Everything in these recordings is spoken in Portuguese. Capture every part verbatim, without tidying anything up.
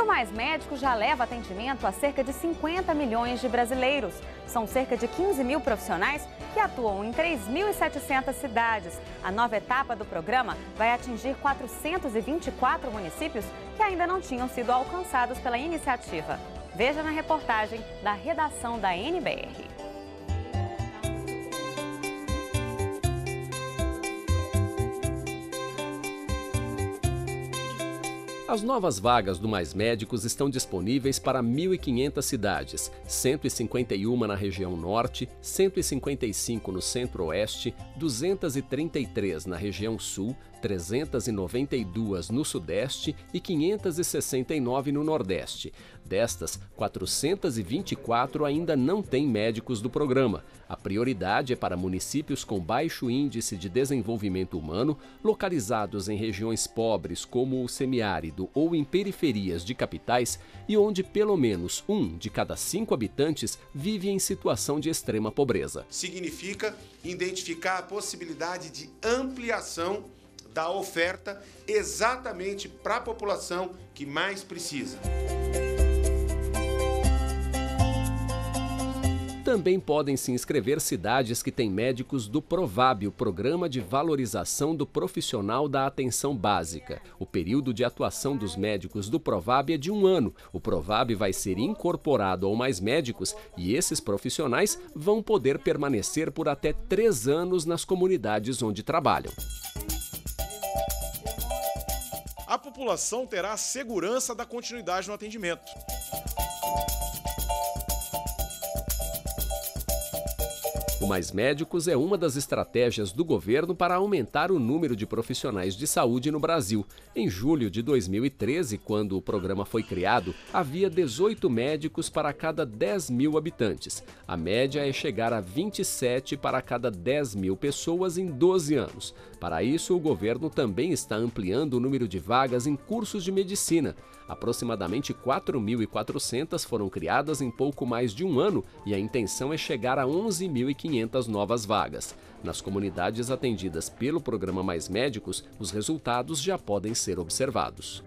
o Mais Médicos já leva atendimento a cerca de cinquenta milhões de brasileiros. São cerca de quinze mil profissionais que atuam em três mil e setecentas cidades. A nova etapa do programa vai atingir quatrocentos e vinte e quatro municípios que ainda não tinham sido alcançados pela iniciativa. Veja na reportagem da redação da N B R. As novas vagas do Mais Médicos estão disponíveis para mil e quinhentas cidades, cento e cinquenta e uma na região norte, cento e cinquenta e cinco no centro-oeste, duzentas e trinta e três na região sul, trezentas e noventa e duas no sudeste e quinhentas e sessenta e nove no nordeste. Destas, quatrocentas e vinte e quatro ainda não têm médicos do programa. A prioridade é para municípios com baixo índice de desenvolvimento humano, localizados em regiões pobres como o semiárido ou em periferias de capitais e onde pelo menos um de cada cinco habitantes vive em situação de extrema pobreza. Significa identificar a possibilidade de ampliação da oferta exatamente para a população que mais precisa. Também podem se inscrever cidades que têm médicos do Provab, o Programa de Valorização do Profissional da Atenção Básica. O período de atuação dos médicos do Provab é de um ano. O Provab vai ser incorporado ao Mais Médicos e esses profissionais vão poder permanecer por até três anos nas comunidades onde trabalham. A população terá a segurança da continuidade no atendimento. O Mais Médicos é uma das estratégias do governo para aumentar o número de profissionais de saúde no Brasil. Em julho de dois mil e treze, quando o programa foi criado, havia dezoito médicos para cada dez mil habitantes. A média é chegar a vinte e sete para cada dez mil pessoas em doze anos. Para isso, o governo também está ampliando o número de vagas em cursos de medicina. Aproximadamente quatro mil e quatrocentas foram criadas em pouco mais de um ano e a intenção é chegar a onze mil e quinhentas novas vagas. Nas comunidades atendidas pelo programa Mais Médicos, os resultados já podem ser observados.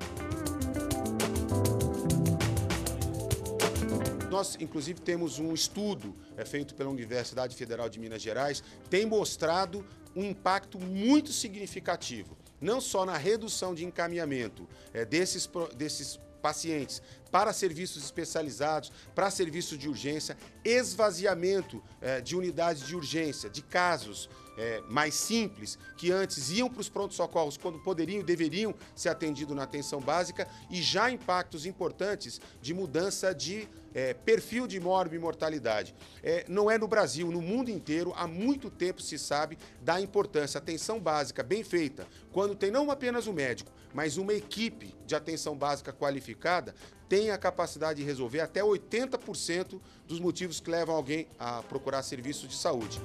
Nós, inclusive, temos um estudo é, feito pela Universidade Federal de Minas Gerais, tem mostrado um impacto muito significativo, não só na redução de encaminhamento é, desses, desses pacientes para serviços especializados, para serviços de urgência, esvaziamento é, de unidades de urgência, de casos é, mais simples, que antes iam para os prontos-socorros quando poderiam e deveriam ser atendidos na atenção básica, e já impactos importantes de mudança de é, perfil de morbimortalidade. É, não é no Brasil, no mundo inteiro, há muito tempo se sabe da importância. A atenção básica bem feita, quando tem não apenas o médico, mas uma equipe de atenção básica qualificada, tem a capacidade de resolver até oitenta por cento dos motivos que levam alguém a procurar serviços de saúde.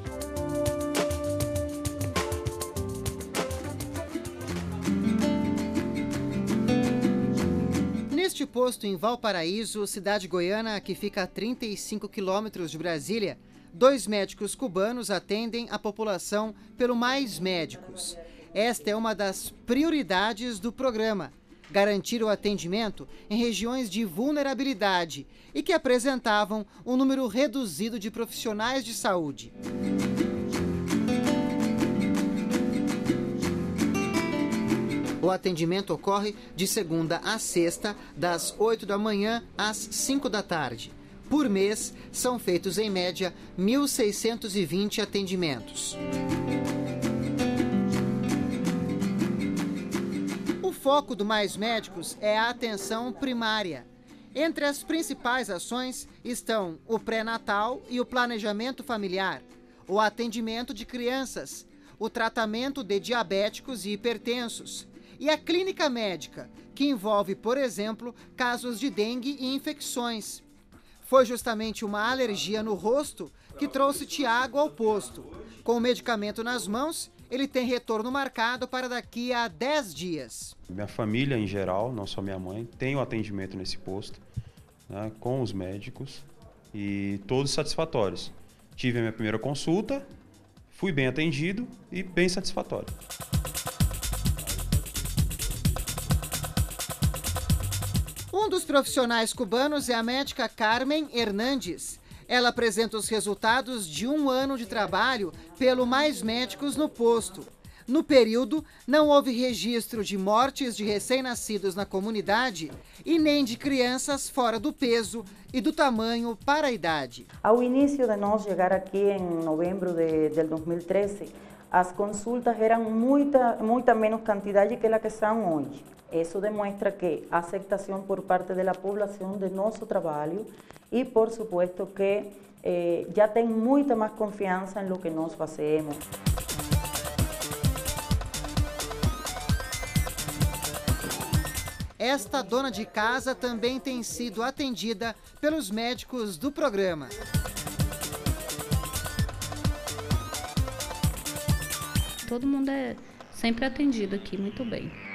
Neste posto em Valparaíso, cidade goiana que fica a trinta e cinco quilômetros de Brasília, dois médicos cubanos atendem a população pelo Mais Médicos. Esta é uma das prioridades do programa, garantir o atendimento em regiões de vulnerabilidade e que apresentavam um número reduzido de profissionais de saúde. O atendimento ocorre de segunda a sexta, das oito da manhã às cinco da tarde. Por mês, são feitos em média mil seiscentos e vinte atendimentos. O foco do Mais Médicos é a atenção primária. Entre as principais ações estão o pré-natal e o planejamento familiar, o atendimento de crianças, o tratamento de diabéticos e hipertensos, e a clínica médica, que envolve, por exemplo, casos de dengue e infecções. Foi justamente uma alergia no rosto que trouxe Tiago ao posto. Com o medicamento nas mãos, ele tem retorno marcado para daqui a dez dias. Minha família, em geral, não só minha mãe, tem o atendimento nesse posto, né, com os médicos, e todos satisfatórios. Tive a minha primeira consulta, fui bem atendido e bem satisfatório. O Um dos profissionais cubanos é a médica Carmen Hernandes. Ela apresenta os resultados de um ano de trabalho pelo Mais Médicos no posto. No período, não houve registro de mortes de recém-nascidos na comunidade e nem de crianças fora do peso e do tamanho para a idade. Ao início de nós chegar aqui em novembro de, de dois mil e treze, as consultas eram muita, muita menos quantidade que a que são hoje. Isso demonstra que a aceitação por parte da população de nosso trabalho e, por supuesto, que eh, já tem muita mais confiança em lo que nós fazemos. Esta dona de casa também tem sido atendida pelos médicos do programa. Todo mundo é sempre atendido aqui, muito bem.